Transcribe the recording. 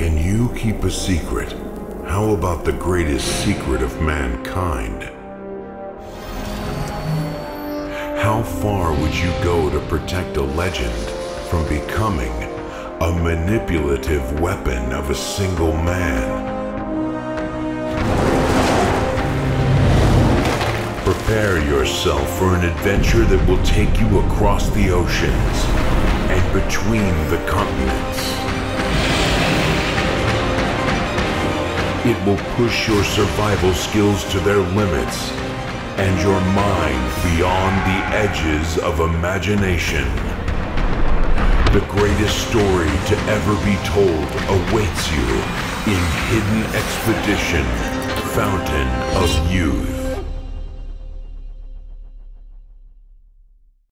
Can you keep a secret? How about the greatest secret of mankind? How far would you go to protect a legend from becoming a manipulative weapon of a single man? Prepare yourself for an adventure that will take you across the oceans and between the continents. It will push your survival skills to their limits and your mind beyond the edges of imagination. The greatest story to ever be told awaits you in Hidden Expedition, Fountain of Youth.